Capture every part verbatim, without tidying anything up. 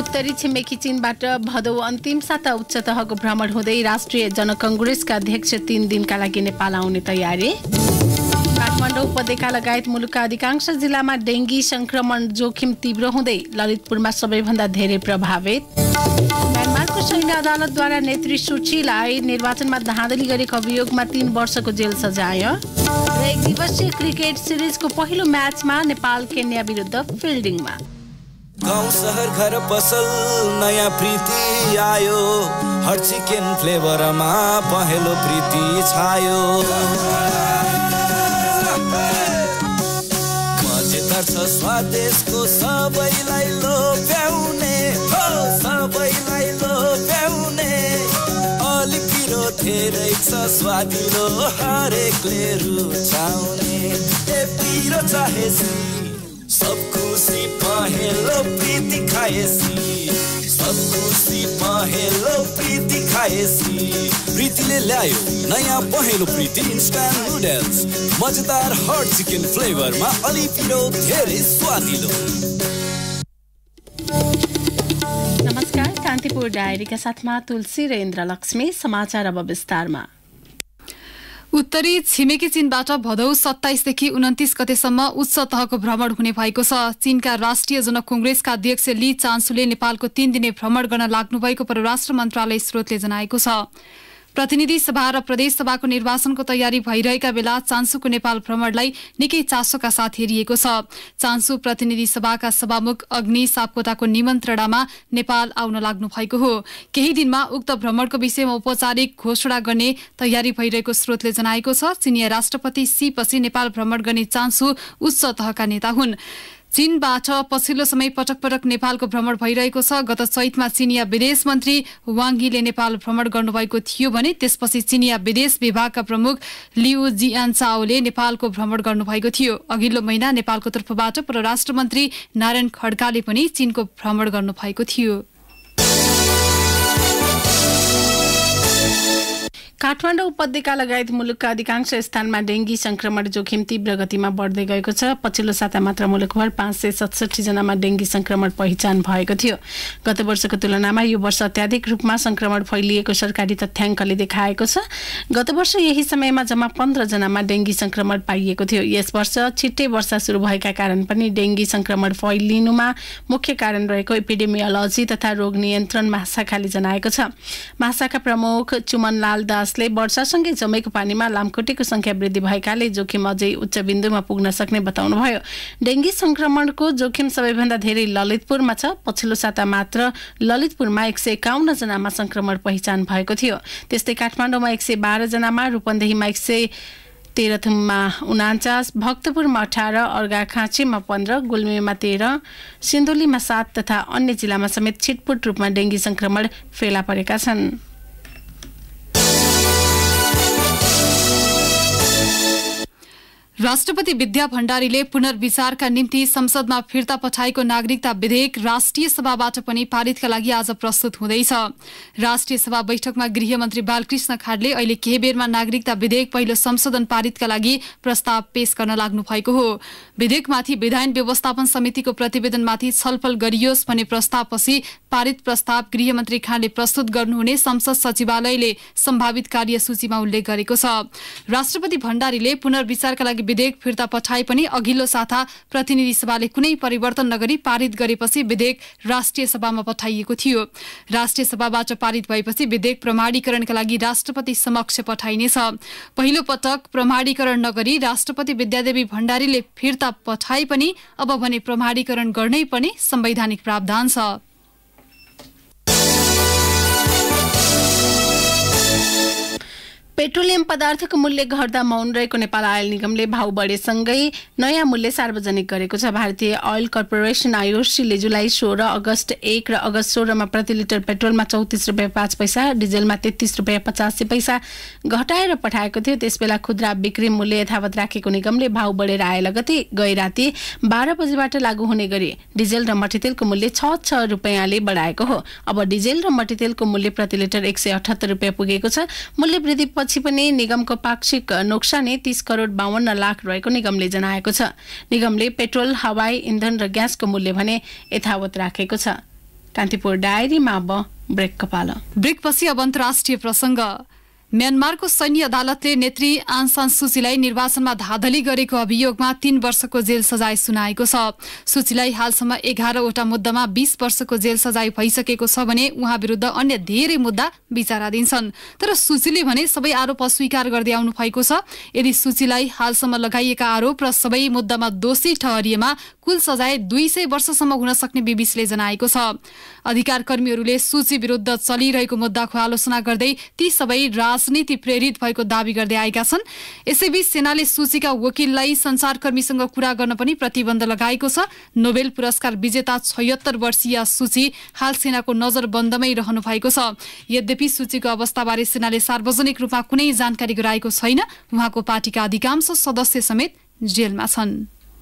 उत्तरी छिमेकी चीनबाट भदौ अन्तिम साता उच्च तहको भ्रमण हुँदै राष्ट्रिय जनकंग्रेसका अध्यक्ष तीन दिनका लागि नेपाल आउने तयारी। काठमाडौँ उपत्यका लगायत मुलुकका अधिकांश जिल्लामा डेंगी संक्रमण जोखिम तीव्र हुँदै ललितपुरमा सबैभन्दा धेरै प्रभावित। म्यानमारको सैन्य अदालतद्वारा नेत्री सुचीलाई निर्वाचनमा धाँधली गरेको अभियोगमा तीन वर्षको जेल सजाय। र एक दिवसीय क्रिकेट सिरिजको पहिलो म्याचमा नेपाल केन्या विरुद्ध फिल्डिङमा। गाउँ शहर घर पसल नयाँ प्रीति आयो, हर चिकन फ्लेभरमा पहेँलो प्रीति छायो। मजेदार छ स्वादेशको सबैलाई लोभ्याउने, हो सबैलाई लोभ्याउने। अलि पिरो धेरै छ स्वादिलो हरेकले रुचाउने। ए पिरो चाहेसी सब खुसी पहेँलो प्रीति खाएसी, सब खुसी पहेँलो प्रीति खाएसी। प्रीतिले ल्यायो नयाँ पहेँलो प्रीति इन्स्ट्यान्ट नुडल्स, मजेदार हट चिकन फ्लेभरमा अलि पिरो धेरै स्वादिलो। नमस्कार, कान्तिपुर डायरीका साथमा तुलसी र इन्द्रलक्ष्मी। समाचार अब विस्तारमा। उत्तरी छिमेकी चीनबाट भदौ सत्ताइसदेखि उन्तिस गतेसम्म उच्च तहको भ्रमण हुने भएको छ। चीनका राष्ट्रिय जनकंग्रेसका अध्यक्ष ली चान्सुले नेपालको तीन दिने भ्रमण गर्न लाग्नुभएको परराष्ट्र मन्त्रालय स्रोतले जनाएको छ। प्रतिनिधि सभा र प्रदेश सभाको निर्वाचनको तयारी भइरहेका बेला चान्सुको नेपाल भ्रमणलाई निकै चासोका साथ हेरिएको छ। चान्सु प्रतिनिधि सभाका सभामुख अग्नि सापकोटाको निमन्त्रणामा नेपाल आउन लाग्नु भएको हो। केही दिनमा उक्त भ्रमणको विषयमा औपचारिक घोषणा गर्ने तयारी भइरहेको स्रोतले जनाएको छ। चीनिया राष्ट्रपति सी पछि नेपाल भ्रमण गर्ने चान्सु उच्च तहका नेता हुन्। चीनबाट पछिल्लो समय पटक पटक नेपालको भ्रमण भइरहेको छ। गत चैतमा चीनिया विदेश मन्त्री वाङ यीले नेपाल भ्रमण गर्नुभएको थियो भने त्यसपछि चीनिया विदेश विभागका प्रमुख लिउ जियानचाओले नेपालको भ्रमण गर्नुभएको थियो। अघिल्लो महिना नेपालको तर्फबाट परराष्ट्र मन्त्री नारायण खड्काले पनि चीनको भ्रमण गर्नुभएको थियो। काठमाडौँ उपत्यका लगायत मुलुकका अधिकांश स्थानमा डेंगी संक्रमण जोखिम तीव्र गतिमा बढ्दै गएको छ। पछिल्लो साता मात्र मुलुकभर पाँच सय सतसठी जनामा डेंगी संक्रमण पहिचान भएको थियो। गत वर्षको तुलनामा यो वर्ष अत्याधिक रूपमा संक्रमण फैलिएको सरकारी तथ्याङ्कले देखाएको छ। गत वर्ष यही समयमा जम्मा पन्ध्र जनामा डेंगी संक्रमण पाइएको थियो। यस वर्ष छिट्टै वर्षा सुरु भएका कारण पनि डेंगी संक्रमण फैलिनुमा मुख्य कारण रहेको एपिडेमियोलोजी तथा रोग नियन्त्रण महाशाखाले जनाएको छ। महाशाखा प्रमुख चुमनलाल दास ले वर्षासँगै जमेको पानीमा लामखुट्टेको संख्या वृद्धि भएकाले जोखिम अझै उच्च बिन्दुमा पुग्न सक्ने बताउनुभयो। डेंगी संक्रमणको जोखिम सबैभन्दा धेरै ललितपुरमा छ। पछिल्लो साता मात्र ललितपुरमा एक सय एकाउन्न जनामा संक्रमण पहिचान भएको थियो। त्यस्तै काठमाडौँमा एक सय बाह्र जनामा, रूपन्देहीमा एक सय तेह्रथुममा उनाचास, भक्तपुरमा अठार, अर्घाखाँचीमा पन्ध्र, गुल्मीमा तेह्र, सिन्धुलीमा सात तथा अन्य जिल्लामा समेत छिटपुट रूपमा डेंगी संक्रमण फेला परेका छन्। राष्ट्रपति विद्या भण्डारीले पुनर्विचारका निम्ति संसदमा फिर्ता पठाएको नागरिकता विधेयक राष्ट्रिय सभाबाट पनि पारितका लागि आज प्रस्तुत हुँदैछ। राष्ट्रिय सभा बैठकमा गृहमन्त्री बालकृष्ण खाडले अहिले केही बेरमा नागरिकता विधेयक पहिलो संशोधन पारितका लागि प्रस्ताव पेश गर्न लाग्नु भएको हो। विधेयकमाथि विधायन व्यवस्थापन समितिको प्रतिवेदनमाथि छलफल गरियोस् भन्ने प्रस्तावपछि पारित प्रस्ताव गृहमन्त्री खाडले प्रस्तुत गर्नुहुने संसद सचिवालयले सम्भावित कार्यसूचीमा उल्लेख गरेको छ। राष्ट्रपति भण्डारीले पुनर्विचारका लागि विधेयक फिर्ता पठाए पनि अघिल्लो साता प्रतिनिधि सभाले कुनै परिवर्तन नगरी पारित गरेपछि विधेयक राष्ट्रिय सभामा पठाइएको थियो। राष्ट्रिय सभाबाट पारित भएपछि विधेयक प्रमाणीकरणका लागि राष्ट्रपति समक्ष पठाइनेछ। पहिलो पटक प्रमाणीकरण नगरी राष्ट्रपति विद्यादेवी भण्डारीले फिर्ता पठाए पनि अब भने प्रमाणीकरण गर्नै पर्ने संवैधानिक प्रावधान छ। पेट्रोलियम पदार्थको मूल्य घट्दा मौन रहेको नेपाल आयल निगमले भाउ बढेसँगै नयाँ मूल्य सार्वजनिक गरेको छ। भारतीय ऑयल कर्पोरेसन आईओसीले जुलाई सोह्र, अगस्त एक र अगस्त सोह्रमा प्रति लिटर पेट्रोलमा चौतिस रुपियाँ पाँच पैसा, डिजेलमा तेत्तीस रुपियाँ पचासी पैसा घटाएर पठाएको थियो। त्यसबेला खुद्रा बिक्री मूल्य यथावत राखेको निगमले भाउ बढेर आए लगतै गै राति बाह्र बजेबाट लागू हुने गरी डिजेल र मट्टीतेलको मूल्य छ छ रुपियाँले बढाएको हो। अब डिजेल र मट्टीतेलको मूल्य प्रति लिटर एक सय अठहत्तर रुपियाँ पुगेको छ। मूल्य वृद्धि पछि पनि निगमको पाक्षिक नोक्सानी तीस करोड बावन्न लाख रहेको निगमले जनाएको छ। निगमले पेट्रोल, हवाई इन्धन र ग्यासको मूल्य भने यथावत राखेको छ। कान्तिपुर डायरीमा अब ब्रेक कपाल। ब्रेकपछि अब अन्तर्राष्ट्रिय प्रसङ्ग। म्यानमारको सैन्य अदालतले नेत्री आङ सान सुचीलाई निर्वाचनमा धाँधली गरेको अभियोगमा तीन वर्षको जेल सजाय सुनाएको छ। सुचीलाई हालसम्म एघारवटा मुद्दामा बीस वर्षको जेल सजाय भइसकेको छ भने उहाँ विरुद्ध अन्य धेरै मुद्दा विचाराधीन छन्। तर सुचीले भने सबै आरोप अस्वीकार गर्दै आउनु भएको छ। यदि सुचीलाई हालसम्म लगाइएका आरोप र सबै मुद्दामा दोषी ठहरिएमा कुल सजाय दुई सय वर्षसम्म हुन सक्ने बीबीसीले जनाएको छ। अधिकार कर्मीहरूले सूची विरुद्ध चलिरहेको मुद्दाको आलोचना गर्दै ती सबै राजनीति प्रेरित भएको दावी गर्दै आएका छन्। यसैबीच सेनाले सूचीका वकिललाई संचारकर्मीसँग कुरा गर्न पनि प्रतिबन्ध लगाएको छ। नोबेल पुरस्कार विजेता छयत्तर वर्षीय सूची हाल सेनाको नजरबन्दमै रहनु भएको छ। यद्यपि सूचीको अवस्थाबारे सेनाले सार्वजनिक रूपमा कुनै जानकारी गराएको छैन। उहाँको पार्टीका अधिकांश सदस्य समेत जेलमा छन्।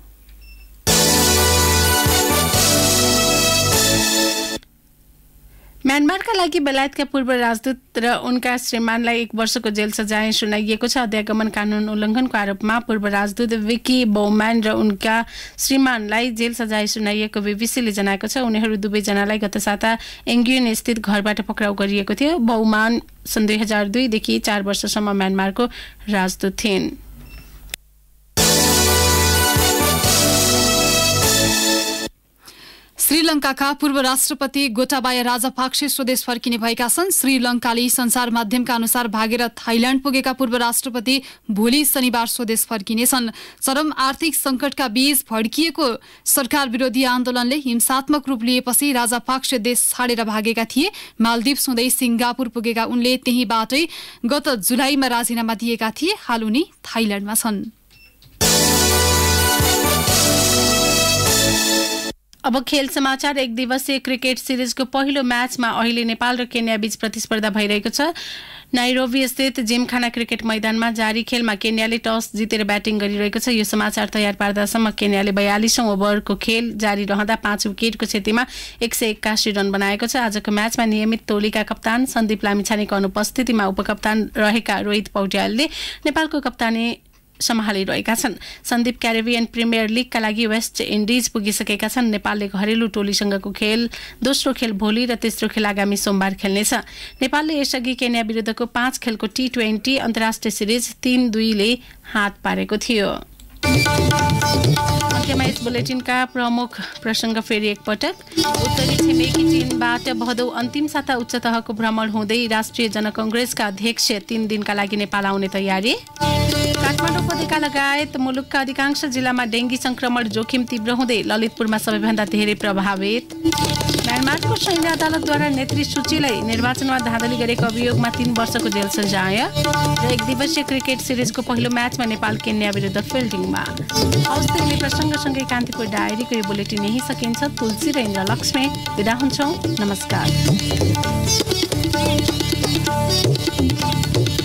म्यानमारका लागि बेलायतका पूर्व राजदूत र उनका श्रीमानलाई एक वर्षको जेल सजाय सुनाइएको छ। अध्यागमन कानून उल्लङ्घनको आरोपमा पूर्व राजदूत विकी बौम्यान र उनका श्रीमानलाई जेल सजाय सुनाइएको बीबीसीले जनाएको छ। उनीहरू दुवैजनालाई गत साता एङ्ग्युन स्थित घरबाट पक्राउ गरिएको थियो। बौम्यान सन् दुई हजार दुईदेखि चार वर्षसम्म म्यानमारको राजदूत थिइन्। श्रीलङ्काका पूर्व राष्ट्रपति गोटाबाया राजापाक्से स्वदेश फर्किने भएका छन्। श्रीलङ्काले संसार माध्यमका अनुसार भागेर थाइल्याण्ड पुगेका पूर्व राष्ट्रपति भोलि शनिबार स्वदेश फर्किनेछन्। चरम आर्थिक संकटका बीच भड्किएको सरकार विरोधी आन्दोलनले हिंसात्मक रूप लिएपछि राजापाक्से देश छाडेर भागेका थिए। मालदिप्स हुँदै सिङ्गापुर पुगेका उनले त्यहीँबाटै गत जुलाईमा राजीनामा दिएका थिए। हाल उनी थाइल्याण्डमा छन्। अब खेल समाचार। एक दिवसीय क्रिकेट सिरिजको पहिलो म्याचमा अहिले नेपाल र केन्या बीच प्रतिस्पर्धा भइरहेको छ। नाइरोबी स्थित जिमखाना क्रिकेट मैदानमा जारी खेलमा केन्याले टस जितेर ब्याटिङ गरिरहेको छ। यो समाचार तयार पार्दासम्म केन्याले बयालिसौं ओभरको खेल जारी रहँदा पाँच विकेटको क्षतिमा एक सय एक्कासी रन बनाएको छ। आजको म्याचमा नियमित टोलीका कप्तान सन्दीप लामिछानेको अनुपस्थितिमा उपकप्तान रहेका रोहित पौड्यालले नेपालको कप्तानी सम्हालिरहेका छन्। सन्दीप क्यारिबियन प्रिमियर लिगका लागि वेस्ट इन्डिज पुगिसकेका छन्। नेपालले घरेलु टोलीसँगको खेल दोस्रो खेल भोलि र तेस्रो खेल आगामी सोमबार खेल्नेछ। नेपालले यसअघि केन्या विरुद्धको पाँच खेलको टी ट्वेन्टी अन्तर्राष्ट्रिय सिरिज तीन दुईले हात पारेको थियो। अन्त्यमा यस बुलेटिनका प्रमुख प्रसङ्ग फेरि एकपटक। उत्तरी छिमेकी चीनबाट भदौ अन्तिम साता उच्च तहको भ्रमण हुँदै राष्ट्रिय जनकङ्ग्रेसका अध्यक्ष तीन दिनका लागि नेपाल आउने तयारी। काठमाडौँ उपत्यका लगायत मुलुकका अधिकांश जिल्लामा डेङ्गी संक्रमण जोखिम तीव्र हुँदै ललितपुरमा सबैभन्दा धेरै प्रभावित। म्यानमारको सैन्य अदालतद्वारा नेत्री सूचीलाई निर्वाचनमा धाँधली गरेको अभियोगमा तीन वर्षको जेल सजाय र एक दिवसीय क्रिकेट सिरिजको पहिलो म्याचमा नेपाल केन्या विरुद्ध फिल्डिङमा। हवस् त यिनै प्रसङ्गसँगै कान्तिपुर डायरीको यो बुलेटिन यही सकिन्छ। तुलसी र इन्द्र लक्ष्मी बिदा हुन्छौँ। नमस्कार।